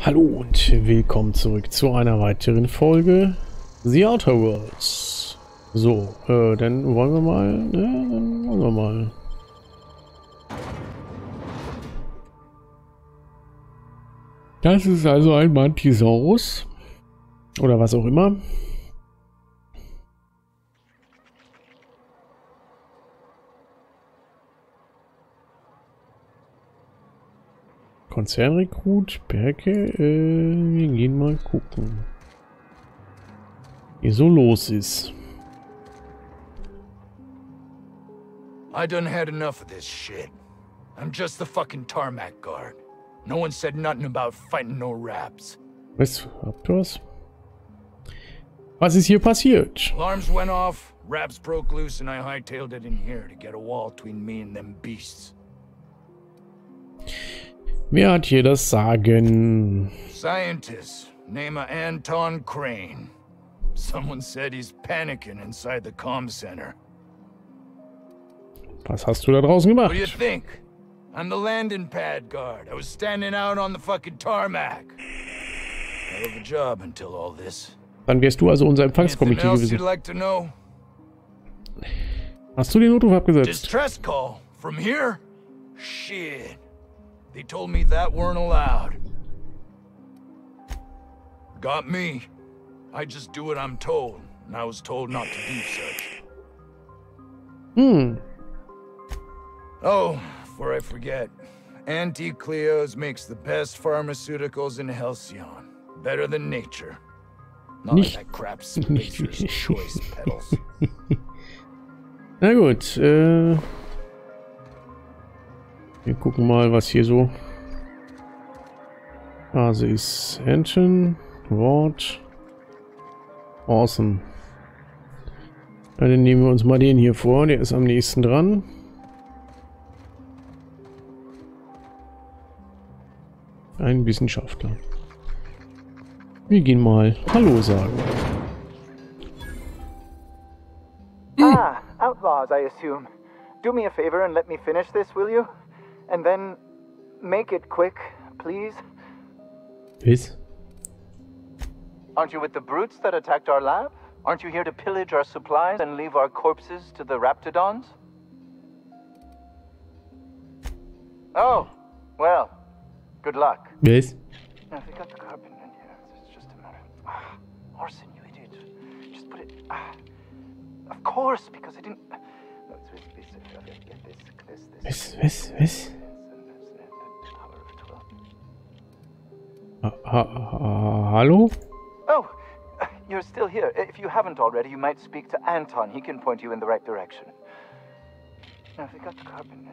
Hallo und willkommen zurück zu einer weiteren Folge The Outer Worlds. So, dann wollen wir mal, Das ist also ein Mantisaurus. Oder was auch immer. Konzernrekrut, Berke, wir gehen mal gucken, wie so los ist. I done had enough of this shit. I'm just the fucking tarmac guard. No one said nothing about fighting no raps. Was? Habt ihr was? Was ist hier passiert? Alarms went off, raps broke loose, and I hightailed it in here to get a wall between me and them beasts. Wer hat hier das Sagen? Scientist, name of Anton Crane. Someone said he's panicking inside the comm center. Was hast du da draußen gemacht? What do you think? I'm the landing pad guard. I was standing out on the fucking tarmac. Hell of a job until all this. Dann wärst du also unser Empfangskomitee gewesen. Like to know? Hast du den Notruf abgesetzt? Distress call from here? Shit. They told me that weren't allowed. Got me. I just do what I'm told, and I was told not to do such. Oh, before I forget, Auntie Cleo's makes the best pharmaceuticals in Halcyon. Better than nature. Not like that crap Spacer's Choice pedals. Na gut, wir gucken mal, was hier so... Also ist Engine, Wort, Awesome. Dann nehmen wir uns mal den hier vor, der ist am nächsten dran. Ein Wissenschaftler. Wir gehen mal Hallo sagen. Ah, outlaws, I assume. Do me a favor and let me finish this, will you? And then make it quick, please. Was? Aren't you with the brutes that attacked our lab? Aren't you here to pillage our supplies and leave our corpses to the Raptidons? Oh, well, good luck. Was? Now, if we got the carbon in here, it's just a matter of... Orson, you idiot. Just put it... of course, because I didn't... No, Was? Hallo? Oh, you're still here. If you haven't already, you might speak to Anton. He can point you in the right direction. Now, if we got the carbon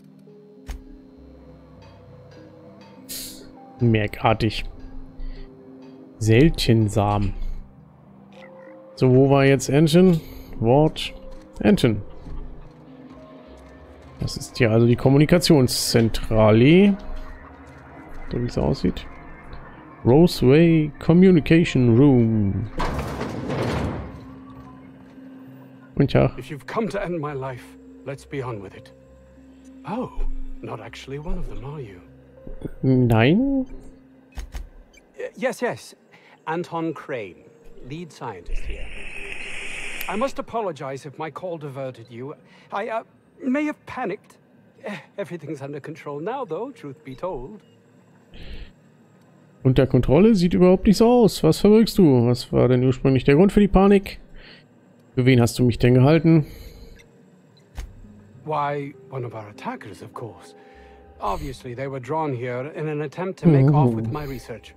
in... Merkartig. Seltensam. So, wo war jetzt Engine? Wort. Engine. Das ist hier also die Kommunikationszentrale. So wie es aussieht. Roseway Communication Room. Guten Tag. If you've come to end my life, let's be on with it. Oh, not actually one of them, are you? Nein? Yes. Anton Crane, lead scientist here. I must apologize if my call diverted you. I may have panicked. Everything's under control now, though, truth be told. Unter Kontrolle sieht überhaupt nicht so aus. Was verrückst du? Was war denn ursprünglich der Grund für die Panik? Für wen hast du mich denn gehalten? Why, one of our attackers, of course. Obviously, they were drawn here in an attempt to make off with my research.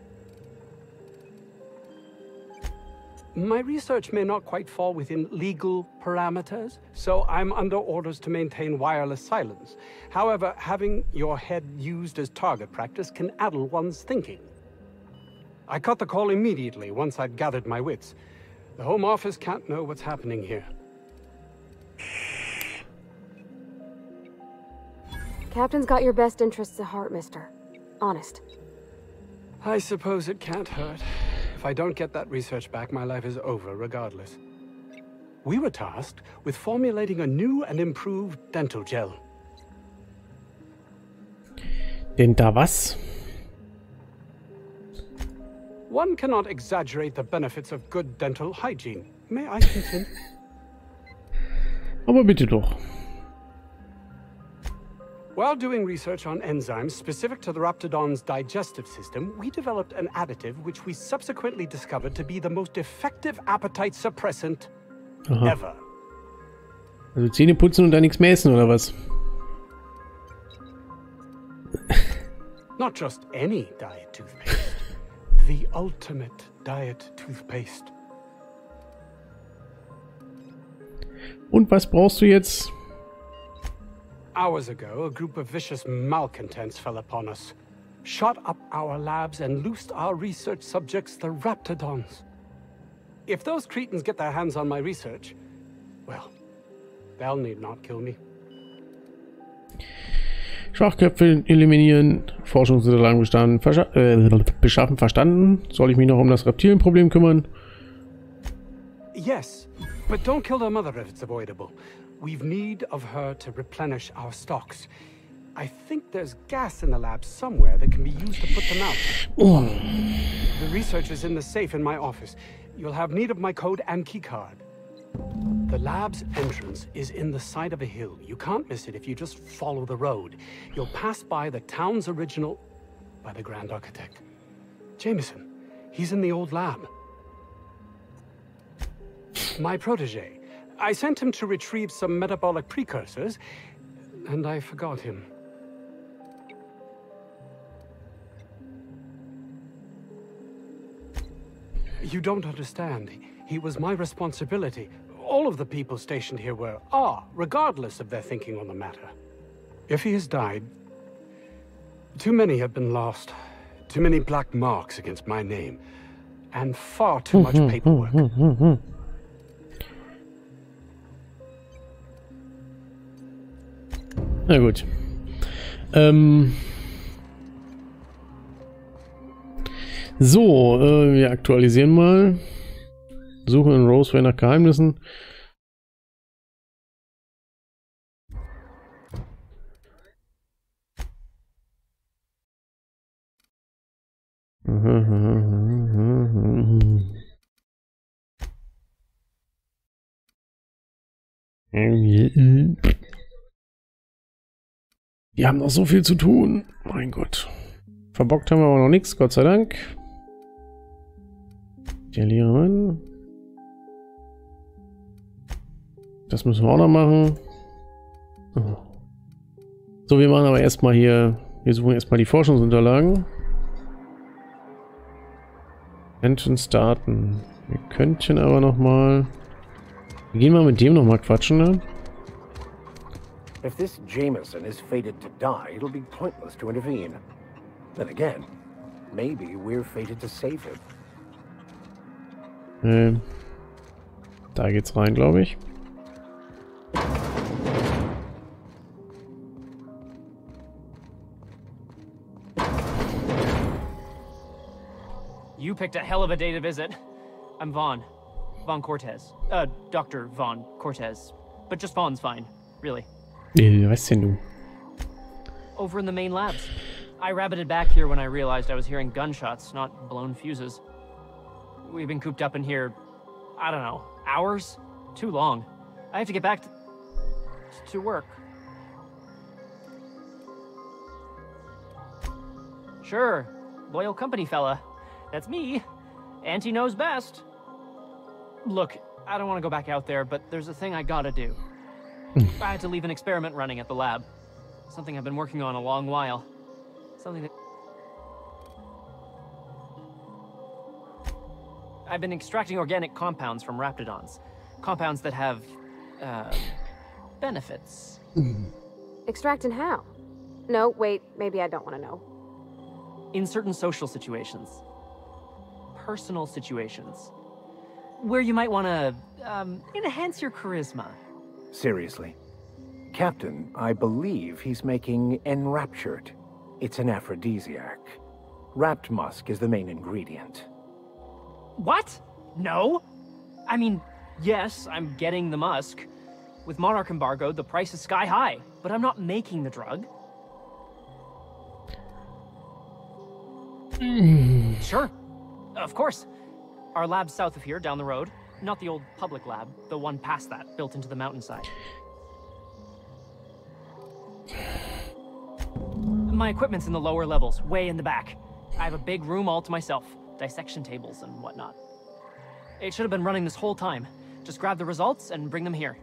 My research may not quite fall within legal parameters, so I'm under orders to maintain wireless silence. However, having your head used as target practice can addle one's thinking. I cut the call immediately once I'd gathered my wits. The Home Office can't know what's happening here. Captain's got your best interests at heart, mister. Honest. I suppose it can't hurt. If I don't get that research back, my life is over regardless. We were tasked with formulating a new and improved dental gel. Denn da was? One cannot exaggerate the benefits of good dental hygiene. May I continue? Aber bitte doch. While doing research on enzymes specific to the Raptidon's digestive system, we developed an additive which we subsequently discovered to be the most effective appetite suppressant ever. Also Zähne putzen und dann nichts mehr essen, oder was? Not just any diet toothpaste. The ultimate diet toothpaste. Und was brauchst du jetzt? Hours ago, a group of vicious malcontents fell upon us, shot up our labs and loosed our research subjects, the Raptidons. If those cretins get their hands on my research, well, they'll need not kill me. Schwachköpfe eliminieren, Forschungsunterlagen beschaffen, verstanden. Soll ich mich noch um das Reptilienproblem kümmern? Yes, but don't kill their mother if it's avoidable. We've need of her to replenish our stocks. I think there's gas in the lab somewhere that can be used to put them out. Oh. The research is in the safe in my office. You'll have need of my code and keycard. The lab's entrance is in the side of a hill. You can't miss it if you just follow the road. You'll pass by the town's original by the Grand Architect. Jameson, he's in the old lab. My protege. I sent him to retrieve some metabolic precursors, and I forgot him. You don't understand. He was my responsibility. All of the people stationed here are, regardless of their thinking on the matter. If he has died, too many have been lost. Too many black marks against my name. And far too much paperwork. Na gut. So, wir aktualisieren mal. Suchen in Roseway nach Geheimnissen. Die haben noch so viel zu tun. Mein Gott. Verbockt haben wir aber noch nichts, Gott sei Dank. Delirieren. Das müssen wir auch noch machen. So, wir machen aber erstmal hier. Wir suchen erstmal die Forschungsunterlagen. Entrance-Daten. Wir könnten aber noch mal. Wir gehen mal mit dem noch mal quatschen, ne? If this Jameson is fated to die, it'll be pointless to intervene. Then again, maybe we're fated to save him. Da geht's rein, glaube ich. You picked a hell of a day to visit. I'm Vaughn. Vaughn Cortez. Dr. Vaughn Cortez. But just Vaughn's fine, really. Was denn du? Over in the main labs. I rabbited back here when I realized I was hearing gunshots, not blown fuses. We've been cooped up in here, I don't know, hours? Too long. I have to get back to work. Sure, loyal company fella. That's me. Auntie knows best. Look, I don't want to go back out there, but there's a thing I gotta do. I had to leave an experiment running at the lab. Something I've been working on a long while. Something that... I've been extracting organic compounds from Raptidons. Compounds that have, benefits. Extracting how? No, wait, maybe I don't want to know. In certain social situations. Personal situations. Where you might want to, enhance your charisma. Seriously. Captain, I believe he's making Enraptured. It's an aphrodisiac. Wrapped musk is the main ingredient. What? No? I mean, yes, I'm getting the musk. With Monarch embargo, the price is sky high, but I'm not making the drug. Sure. Of course. Our lab's south of here, down the road. Not the old public lab, the one past that, built into the mountainside. My equipment's in the lower levels, way in the back. I have a big room all to myself, dissection tables and whatnot. It should have been running this whole time. Just grab the results and bring them here.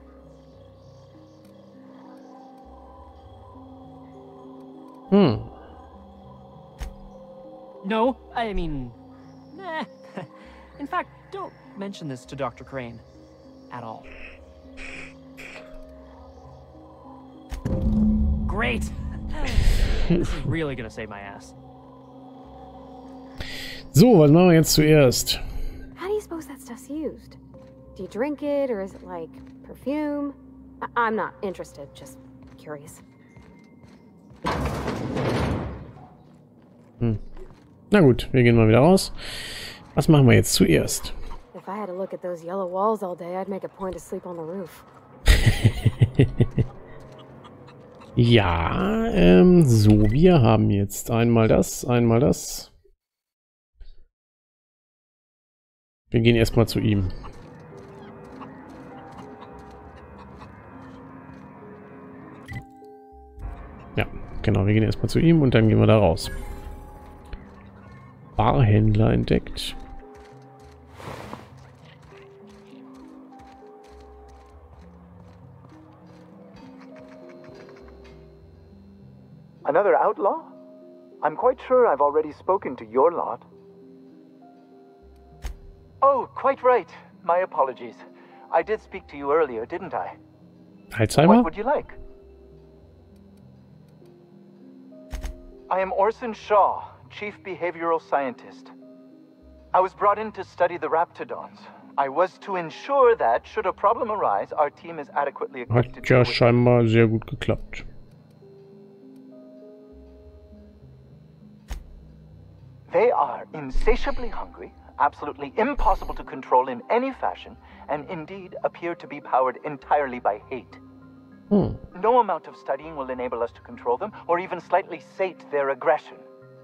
No, I mean... Nah. In fact, don't mention this to Dr. Crane. At all. Great! This is really gonna save my ass. So, was machen wir jetzt zuerst? How do you suppose that stuff's used? Do you drink it, or is it like perfume? I'm not interested, just curious. Na gut, wir gehen mal wieder raus. Was machen wir jetzt zuerst? If I had to look at those yellow walls all day, I'd make a point to sleep on the roof. Ja, so, wir haben jetzt einmal das, einmal das. Wir gehen erstmal zu ihm. Ja, genau, wir gehen erstmal zu ihm und dann gehen wir da raus. Barhändler entdeckt. Another outlaw? I'm quite sure I've already spoken to your lot. Oh, quite right. My apologies. I did speak to you earlier, didn't I? Alzheimer? What would you like? I am Orson Shaw, Chief Behavioral Scientist. I was brought in to study the Raptidons. I was to ensure that, should a problem arise, our team is adequately equipped to Hat deal ja with it. scheinbar sehr gut geklappt. They are insatiably hungry, absolutely impossible to control in any fashion, and indeed appear to be powered entirely by hate. No amount of studying will enable us to control them, or even slightly sate their aggression.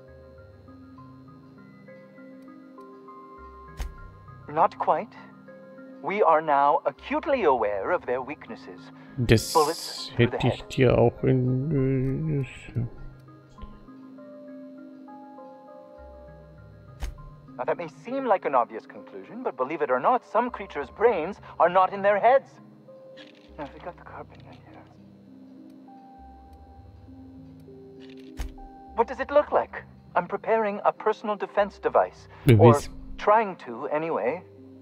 Not quite. We are now acutely aware of their weaknesses. Das hätte ich dir auch in... Now that may seem like an obvious conclusion, but believe it or not, some creatures' brains are not in their heads. Now, if we got the carpet in here. What does it look like? I'm preparing a personal defense device. Or trying to, anyway.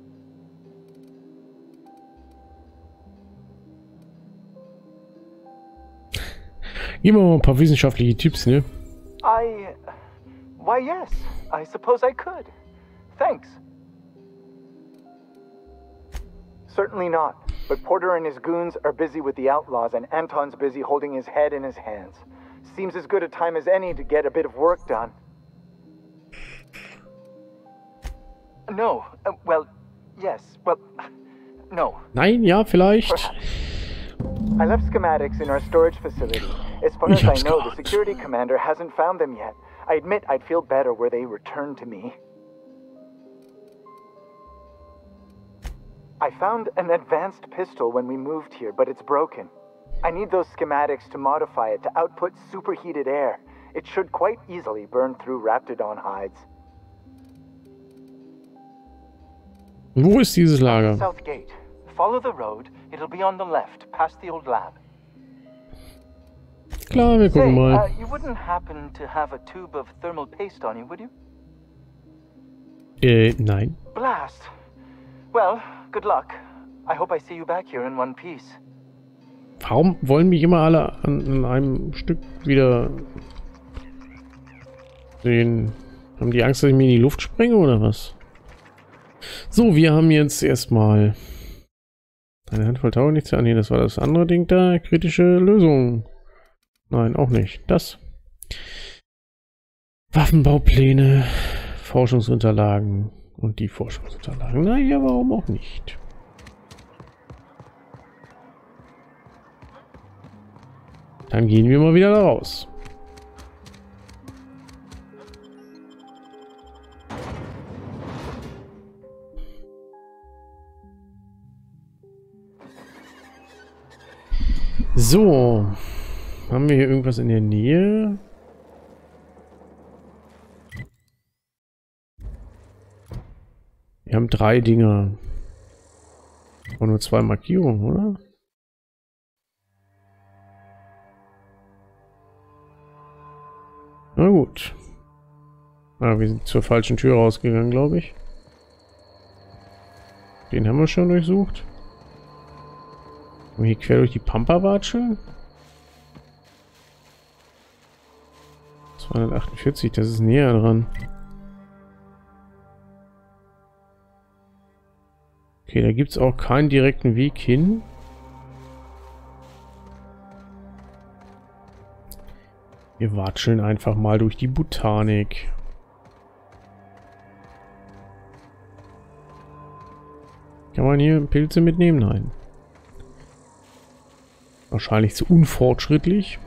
Geben wir mal ein paar wissenschaftliche Tipps, ne? Why, yes. I suppose I could. Thanks. Certainly not. But Porter and his goons are busy with the outlaws, and Anton's busy holding his head in his hands. Seems as good a time as any to get a bit of work done. No. Well, yes. Well, no. Nein, ja, vielleicht. Perhaps. I left schematics in our storage facility. As far as I know, the security commander hasn't found them yet. I admit I'd feel better were they returned to me. I found an advanced pistol when we moved here, but it's broken. I need those schematics to modify it to output superheated air. It should quite easily burn through Raptidon hides. Wo ist dieses Lager? South Gate. Follow the road. It'll be on the left, past the old lab. Klar, wir gucken mal. You wouldn't happen to have a tube of thermal paste on you, would you? Nein. Blast. Well, good luck. I hope I see you back here in one piece. Warum wollen mich immer alle an einem Stück wieder sehen? Haben die Angst, dass ich mir in die Luft springe oder was? So, wir haben jetzt erstmal eine Handvoll Tau, nichts an. Nee, das war das andere Ding da. Kritische Lösung. Nein, auch nicht. Das. Waffenbaupläne, Forschungsunterlagen und die Forschungsunterlagen. Naja, warum auch nicht? Dann gehen wir mal wieder da raus. So. Haben wir hier irgendwas in der Nähe? Wir haben 3 Dinger. Und nur 2 Markierungen, oder? Na gut. Ah, wir sind zur falschen Tür rausgegangen, glaube ich. Den haben wir schon durchsucht. Und hier quer durch die Pampa watscheln. 248, das ist näher dran. Okay, da gibt es auch keinen direkten Weg hin. Wir watscheln einfach mal durch die Botanik. Kann man hier Pilze mitnehmen? Nein. Wahrscheinlich zu unfortschrittlich.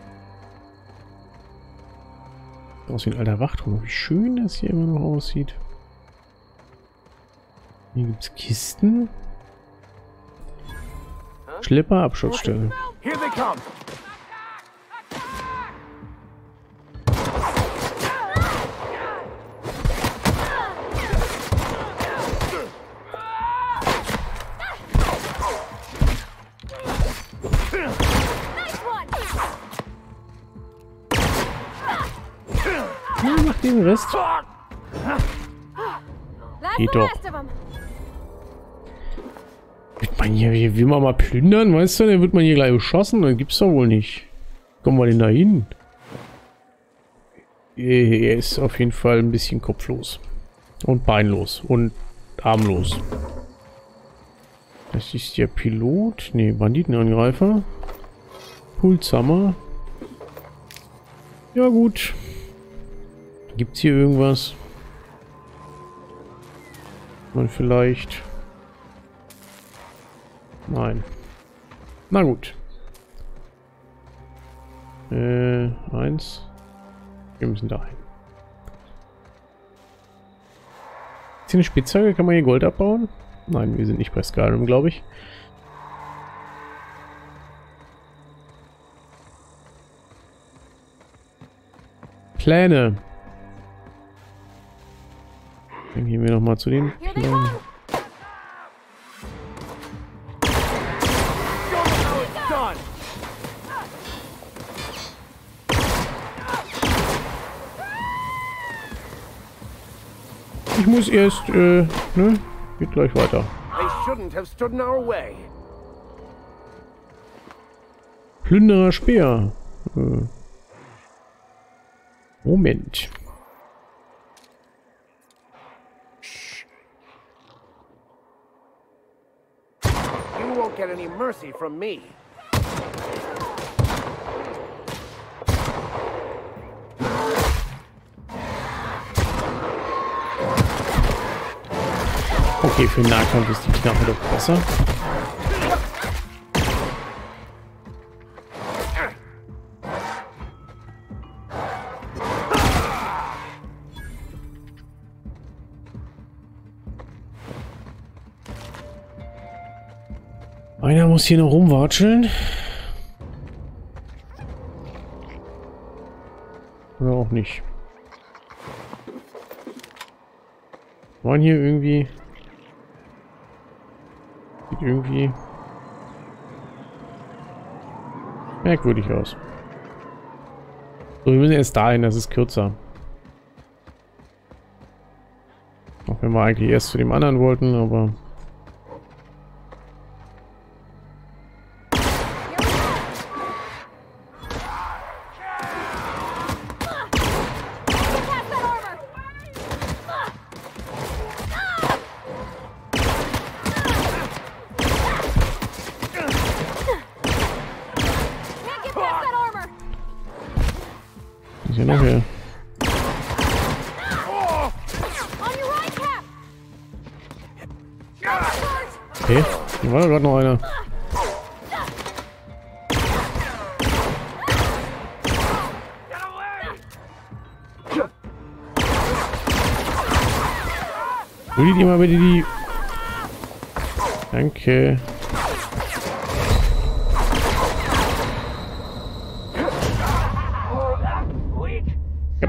Aus wie ein alter Wachturm. Wie schön das hier immer noch aussieht. Hier gibt es Kisten. Schlepper, Abschutzstelle. Here they come. Ja, mach den Rest. Geht doch. Wird man hier, will man mal plündern, weißt du? Dann wird man hier gleich beschossen, dann gibt's doch wohl nicht. Kommen wir denn da hin? Er ist auf jeden Fall ein bisschen kopflos. Und beinlos. Und armlos. Das ist der Pilot. Ne, Banditenangreifer. Pulshammer. Ja gut. Gibt's hier irgendwas? Man vielleicht... Nein. Na gut. 1. Wir müssen dahin. Ist hier eine Spitzhacke? Kann man hier Gold abbauen? Nein, wir sind nicht bei Skyrim, glaube ich. Pläne. Dann gehen wir nochmal zu den Plänen. Ich muss erst, ne? Geht gleich weiter. Plünderer Speer. Moment. You won't get any mercy from me. Okay, für den Nahkampf ist die Knarre doch besser. Einer muss hier noch rumwatscheln. Oder auch nicht. Waren hier irgendwie... Sieht irgendwie... merkwürdig aus. So, wir müssen erst dahin, das ist kürzer. Auch wenn wir eigentlich erst zu dem anderen wollten, aber... Ist ja noch her. Okay, hier war da gerade noch einer. Würdet ihr mal bitte die...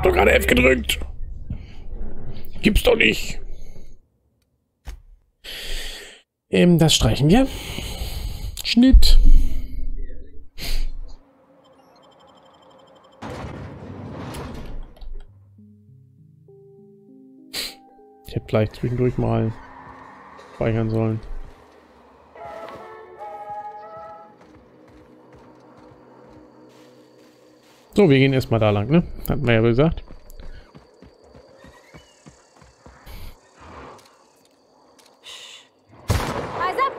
hab doch gerade F gedrückt. Gibt's doch nicht. Das streichen wir. Schnitt. Ich hätte vielleicht zwischendurch mal speichern sollen. So, wir gehen erstmal da lang, ne? Hatten wir ja gesagt. Eyes up!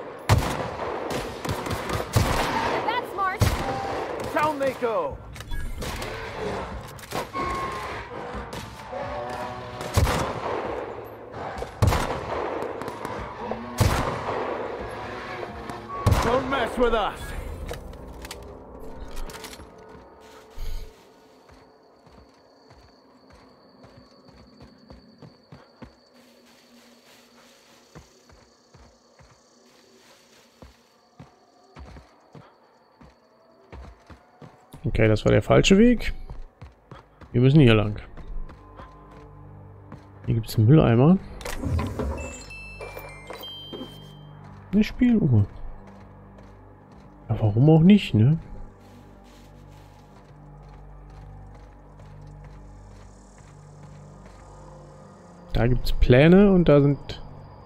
That's smart. Down they go! Don't mess with us! Okay, das war der falsche Weg. Wir müssen hier lang. Hier gibt es einen Mülleimer. Eine Spieluhr. Ja, warum auch nicht, ne? Da gibt es Pläne und da sind...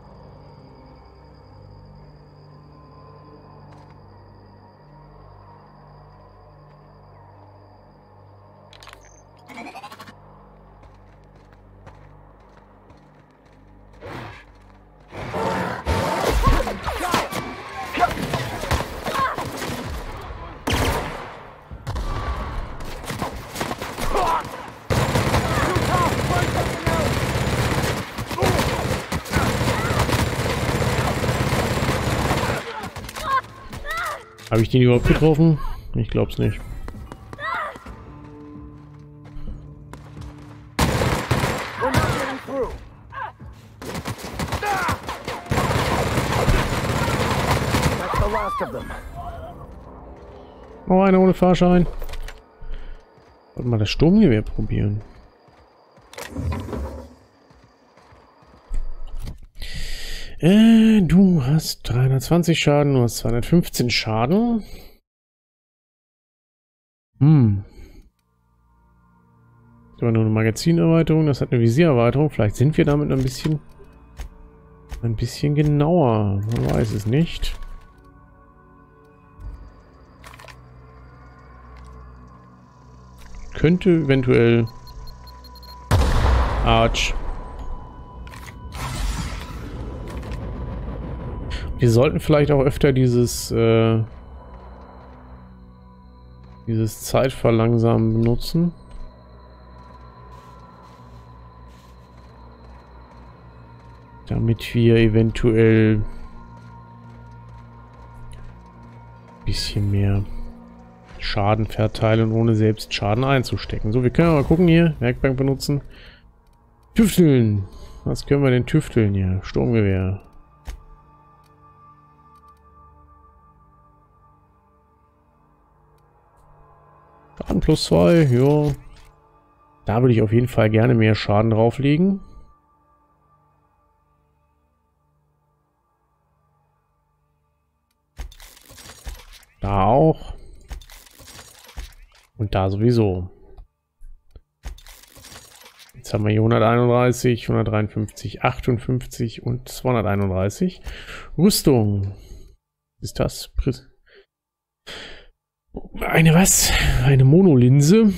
Habe ich den überhaupt getroffen? Ich glaub's nicht. Oh, einer ohne Fahrschein. Wollte mal das Sturmgewehr probieren. Du hast 320 Schaden, du hast 215 Schaden. Das war nur eine Magazinerweiterung, das hat eine Visiererweiterung. Vielleicht sind wir damit ein bisschen genauer. Man weiß es nicht. Könnte eventuell Arch. Wir sollten vielleicht auch öfter dieses Zeitverlangsamen benutzen. Damit wir eventuell ein bisschen mehr Schaden verteilen, ohne selbst Schaden einzustecken. So, wir können mal gucken hier. Werkbank benutzen. Tüfteln. Was können wir denn tüfteln hier? Sturmgewehr. Schaden plus 2, ja. Da würde ich auf jeden Fall gerne mehr Schaden drauflegen. Da auch. Und da sowieso. Jetzt haben wir hier 131, 153, 58 und 231. Rüstung. Ist das? Eine was? Eine Monolinse.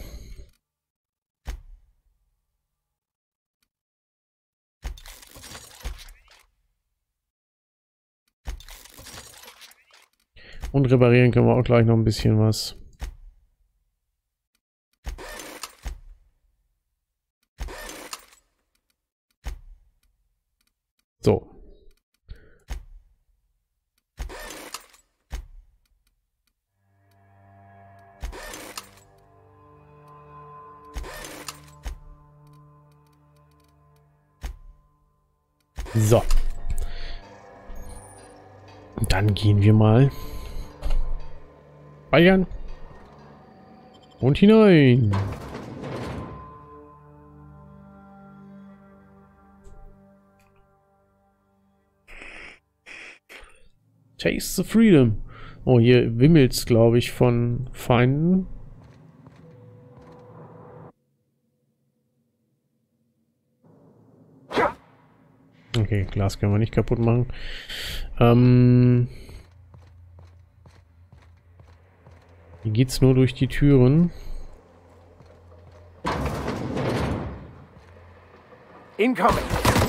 Und reparieren können wir auch gleich noch ein bisschen was. So. So. Und dann gehen wir mal speichern und hinein. Taste the freedom. Oh, hier wimmelt's, glaube ich, von Feinden. Okay, Glas können wir nicht kaputt machen. Hier geht's nur durch die Türen. Incoming!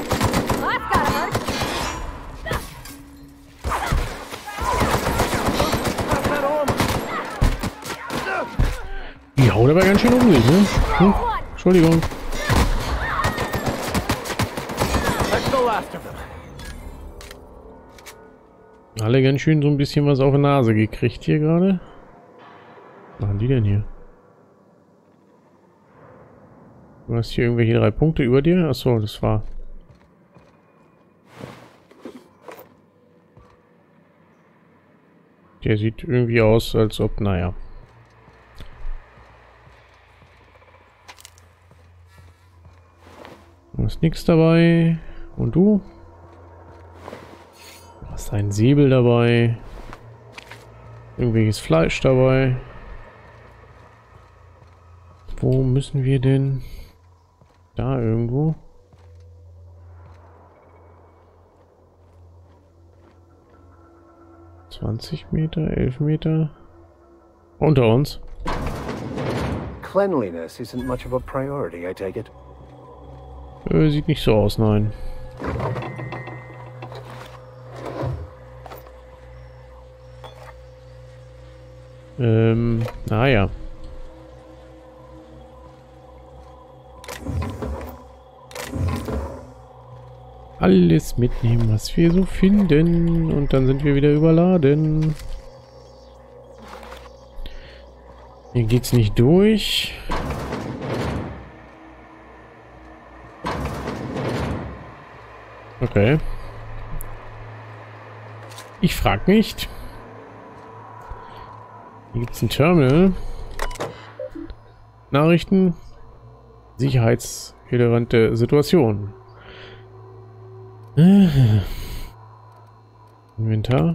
Die haut aber ganz schön um sich, ne? Hm? Entschuldigung. Alle ganz schön so ein bisschen was auf die Nase gekriegt hier gerade. Was machen die denn hier? Du hast hier irgendwelche 3 Punkte über dir? Achso, das war... Der sieht irgendwie aus, als ob... Naja. Du hast nichts dabei. Und du? Du hast einen Säbel dabei. Irgendwelches Fleisch dabei. Wo müssen wir denn? Da irgendwo. Meter, 11 Meter. Unter uns. Cleanliness isn't much of a priority, I take it. Sieht nicht so aus, nein. Naja. Alles mitnehmen, was wir so finden. Und dann sind wir wieder überladen. Hier geht's nicht durch. Okay. Ich frag nicht. Hier gibt's ein Terminal. Nachrichten. Sicherheitsrelevante Situation. Inventar.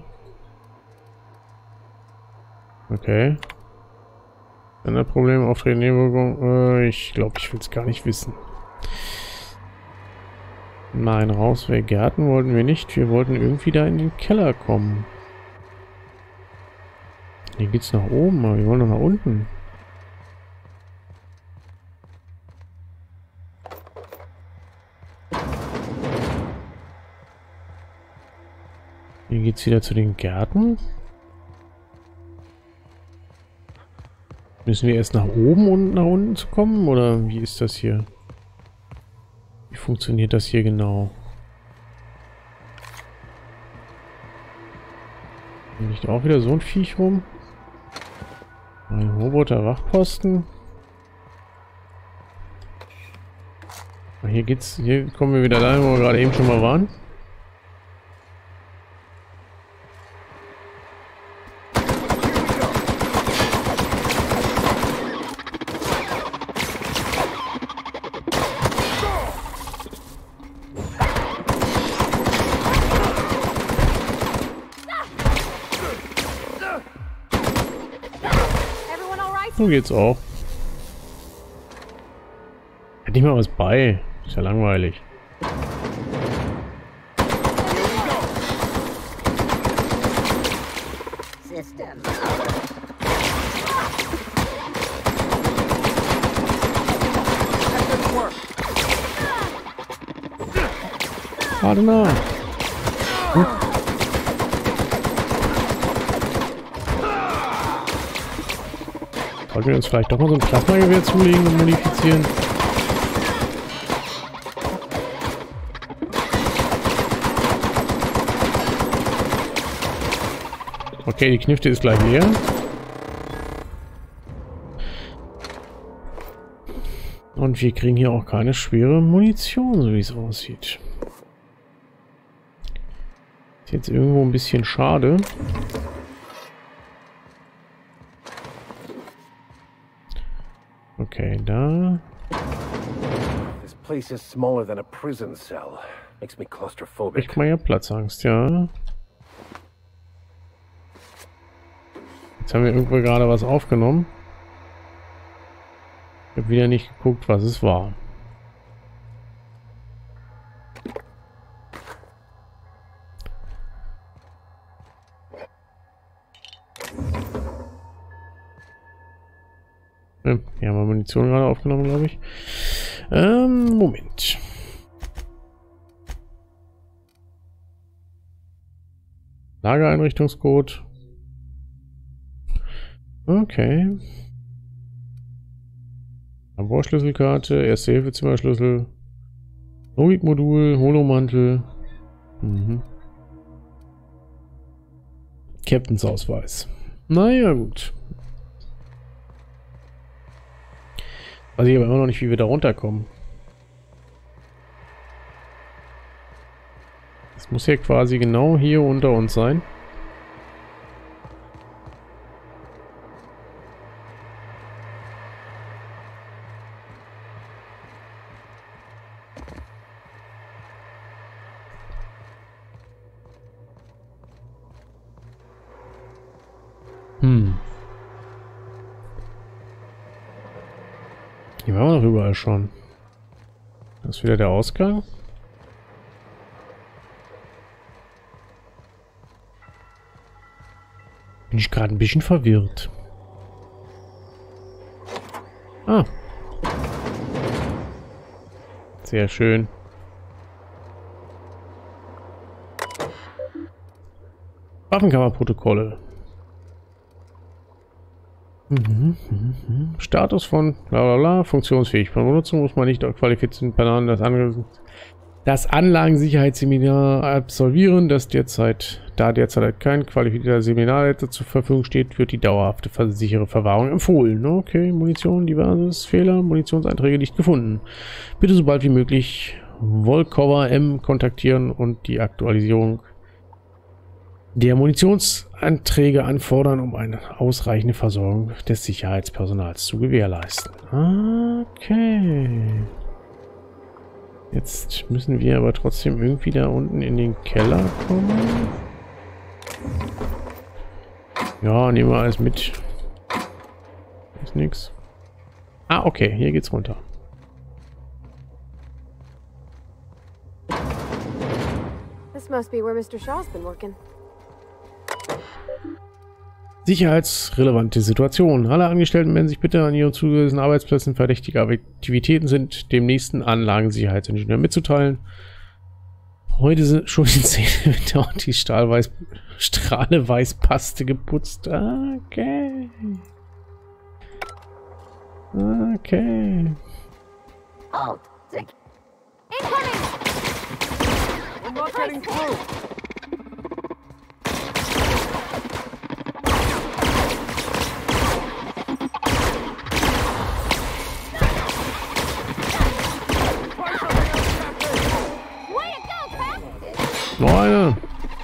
Okay. Problem auftreten, Nebenwirkung. Ich glaube, ich will es gar nicht wissen. Nein, raus, Gärten wollten wir nicht. Wir wollten irgendwie da in den Keller kommen. Hier geht's nach oben, aber wir wollen doch nach unten. Hier geht's wieder zu den Gärten. Müssen wir erst nach oben und nach unten zu kommen? Oder wie ist das hier? Wie funktioniert das hier genau? Hier liegt auch wieder so ein Viech rum. Ein Roboter-Wachposten. Hier kommen wir wieder dahin, wo wir gerade eben schon mal waren. So geht's auch. Hätte nicht mal was bei. Ist ja langweilig. Warte nach. Sollten wir uns vielleicht doch mal so ein Plasmagewehr zulegen und modifizieren? Okay, die Knifte ist gleich leer. Und wir kriegen hier auch keine schwere Munition, so wie es aussieht. Ist jetzt irgendwo ein bisschen schade. Okay, da. This place is smaller than a prison cell. Makes me claustrophobic. Ich mal ja Platzangst, ja. Jetzt haben wir irgendwo gerade was aufgenommen. Ich habe wieder nicht geguckt, was es war. Hier haben wir Munition gerade aufgenommen, glaube ich. Moment. Lagereinrichtungscode. Okay. Laborschlüsselkarte, Erste-Hilfe-Zimmerschlüssel, Logikmodul, Holomantel. Captains Ausweis. Naja, gut. Weiß ich aber immer noch nicht, wie wir da runterkommen. Das muss ja quasi genau hier unter uns sein. Hier waren wir doch überall schon. Das ist wieder der Ausgang. Bin ich gerade ein bisschen verwirrt. Ah. Sehr schön. Waffenkammerprotokolle. Status von bla, funktionsfähig. Von Benutzung muss man nicht auf qualifizierten Bananen das Anlagensicherheitsseminar absolvieren, da derzeit kein qualifizierter Seminarleiter zur Verfügung steht, wird die dauerhafte sichere Verwahrung empfohlen. Okay, Munition, die Basis, Fehler, Munitionseinträge nicht gefunden. Bitte sobald wie möglich Volkova M kontaktieren und die Aktualisierung der Munitionsanträge anfordern, um eine ausreichende Versorgung des Sicherheitspersonals zu gewährleisten. Okay. Jetzt müssen wir aber trotzdem irgendwie da unten in den Keller kommen. Ja, nehmen wir alles mit. Ist nix. Ah, okay, hier geht's runter. This must be where Mr. Shaw's been working. Sicherheitsrelevante Situation. Alle Angestellten melden sich bitte an ihren zugewiesenen Arbeitsplätzen. Verdächtige Aktivitäten sind dem nächsten Anlagensicherheitsingenieur mitzuteilen. Heute sind schon die Zähne und die Strahleweißpaste geputzt. Okay. Okay. Oh, sick. Incoming! I'm not getting through. Noch eine.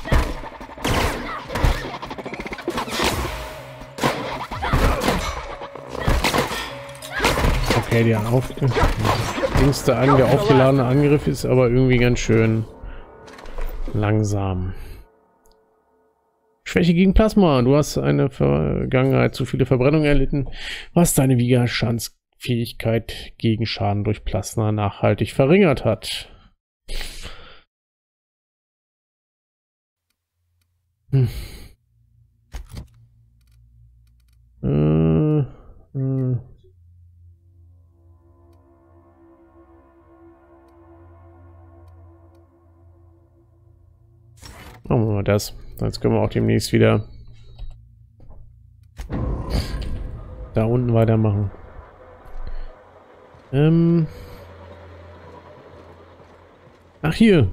Okay, der aufgeladene Angriff ist aber irgendwie ganz schön langsam. Schwäche gegen Plasma. Du hast eine Vergangenheit zu viele Verbrennungen erlitten, was deine Widerstandsfähigkeit gegen Schaden durch Plasma nachhaltig verringert hat. Machen wir mal das. Jetzt können wir auch demnächst wieder da unten weitermachen. Ach, hier.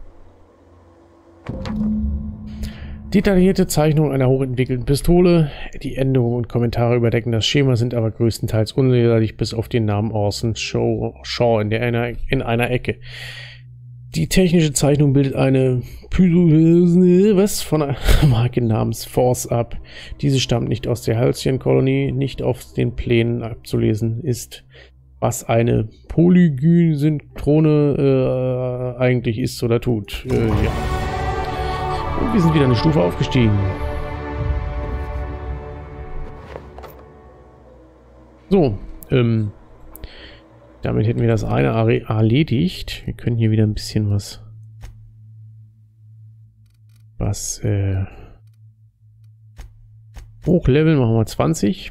Detaillierte Zeichnung einer hochentwickelten Pistole. Die Änderungen und Kommentare überdecken das Schema, sind aber größtenteils unleserlich, bis auf den Namen Orson Shaw in einer Ecke. Die technische Zeichnung bildet eine von einer Marke namens Force ab. Diese stammt nicht aus der Halcyon-Kolonie, nicht auf den Plänen abzulesen ist, was eine Polygyn-Synchrone eigentlich ist oder tut. Ja. Und wir sind wieder eine Stufe aufgestiegen. So, damit hätten wir das eine erledigt. Wir können hier wieder ein bisschen was hochleveln. Machen wir 20.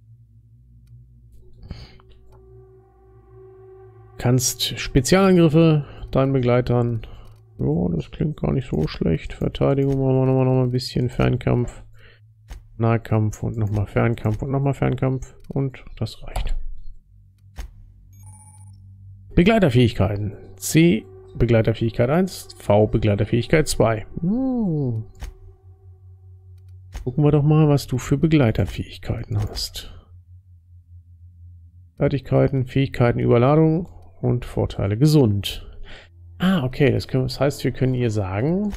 Kannst Spezialangriffe deinen Begleitern. Ja, das klingt gar nicht so schlecht. Verteidigung machen wir noch ein bisschen. Fernkampf, Nahkampf und nochmal Fernkampf und nochmal Fernkampf. Und das reicht. Begleiterfähigkeiten. C, Begleiterfähigkeit 1. V, Begleiterfähigkeit 2. Gucken wir doch mal, was du für Begleiterfähigkeiten hast. Fertigkeiten, Fähigkeiten, Überladung und Vorteile gesund. Ah, okay. Das heißt, wir können ihr sagen,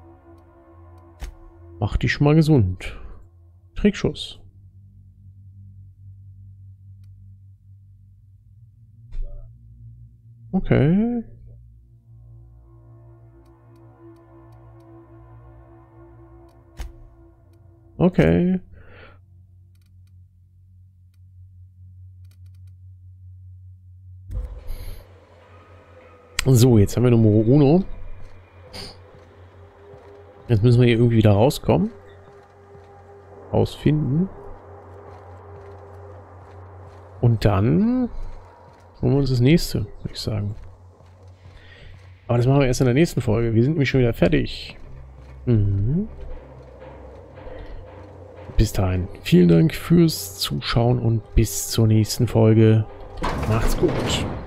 mach dich mal gesund. Trickschuss. Okay. Okay. So, jetzt haben wir Nummer Uno. Jetzt müssen wir hier irgendwie wieder rauskommen. Rausfinden. Und dann holen wir uns das nächste, würde ich sagen. Aber das machen wir erst in der nächsten Folge. Wir sind nämlich schon wieder fertig. Bis dahin. Vielen Dank fürs Zuschauen und bis zur nächsten Folge. Macht's gut.